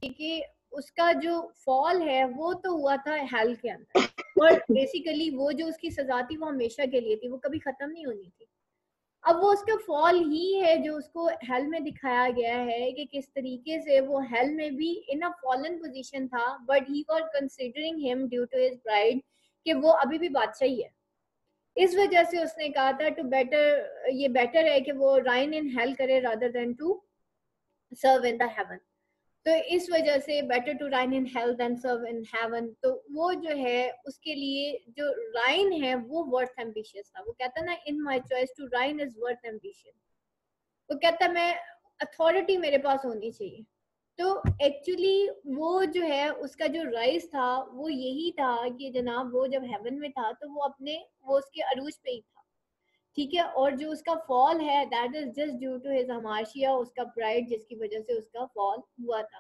कि उसका जो फॉल है वो तो हुआ था हेल के अंदर, और बेसिकली वो जो उसकी सजा थी वो हमेशा के लिए थी, वो कभी खत्म नहीं होनी थी। अब वो उसका फॉल ही है जो उसको हेल में दिखाया गया है कि किस तरीके से वो हेल में भी इन अ फॉलन पोजीशन था, but he was considering him due to his pride कि वो अभी भी बादशाह ही है। इस वजह से उसने कहा था टू बेटर, ये बेटर है कि वो राइन इन हेल करे rather than to serve in the heaven. तो इस वजह से better to reign in hell than serve in heaven, तो वो जो है उसके लिए जो राइन है वो वर्थ एम्बिशियस था। वो कहता ना in my choice to reign is worth ambition. वो कहता मैं अथॉरिटी मेरे पास होनी चाहिए। तो एक्चुअली वो जो है उसका जो राइज था वो यही था कि जनाब वो जब हेवन में था तो वो अपने वो उसके अरूज पे ही था, ठीक है। और जो उसका फॉल है that is just due to his हमाशिया, उसका प्राइड, जिसकी वजह से उसका फॉल हुआ था।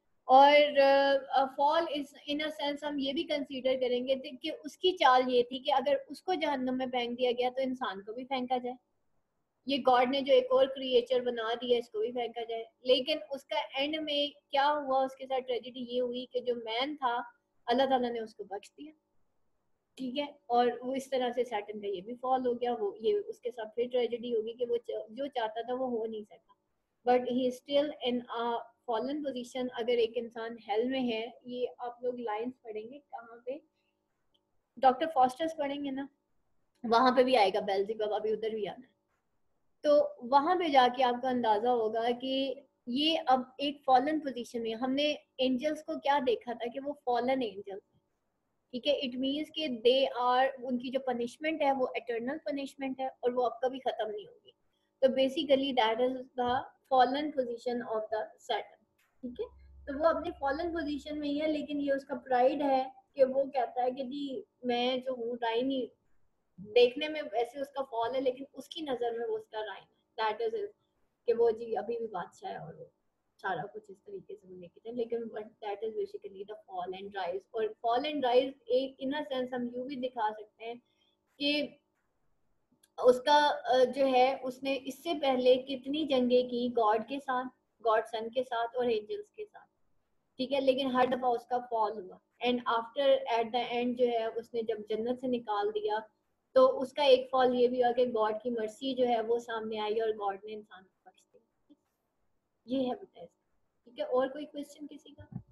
और fall is in a sense हम ये भी कंसीडर करेंगे कि उसकी चाल ये थी कि अगर उसको जहन्नुम में फेंक दिया गया तो इंसान को भी फेंका जाए, ये गॉड ने जो एक और क्रिएचर बना दिया इसको भी फेंका जाए। लेकिन उसका एंड में क्या हुआ, उसके साथ ट्रेजेडी ये हुई कि जो मैन था अल्लाह ताला ने उसको बख्श दिया, ठीक है। और वो इस तरह से सैटर्न का ये भी फॉल हो गया, वो ये उसके साथ फिर ट्रेजेडी होगी कि वो जो चाहता था वो हो नहीं सका, but he still in a fallen position. अगर एक इंसान हेल में है, ये आप लोग लाइंस पढ़ेंगे कहाँ पे, डॉक्टर फॉस्टर्स पढ़ेंगे ना, वहां पे भी आएगा बेल्ज़ेबub, अभी उधर भी आना है। तो वहां पे जाके आपको अंदाजा होगा कि ये अब एक फॉलन पोजीशन में हमने एंजल्स को क्या देखा था कि वो फॉलन एंजल्स, ठीक है। इट मीन्स कि दे आर, उनकी जो पनिशमेंट है वो एटर्नल पनिशमेंट है और वो अब कभी खत्म नहीं होगी। तो basically that is the fallen position of the Saturn, ठीक है। तो वो अपनी फॉलन पोजीशन में ही है, लेकिन ये उसका प्राइड है कि वो कहता है कि जी मैं जो हूँ राइनी, देखने में वैसे उसका फॉल है लेकिन उसकी नजर में वो उसका राइन है, दैट इज कि वो जी अभी भी बादशाह है और वो सारा कुछ इस तरीके से वो लेके जाए। लेकिन but that is basically the fall and rise. और फॉल एंड राइज एक इन अ सेंस हम यूं भी दिखा सकते हैं कि उसका जो है उसने इससे पहले कितनी जंगें की गॉड के साथ, गॉड सन के साथ और एंजल्स के साथ, ठीक है। लेकिन हर दफा उसका फॉल हुआ and after at the end जो है उसने जब जन्नत से निकाल दिया तो उसका एक फॉल ये भी हुआ कि गॉड की मर्सी जो है वो सामने आई और गॉड ने इंसान को बख्श दिया। ये है बेटा, ठीक है। और कोई क्वेश्चन किसी का?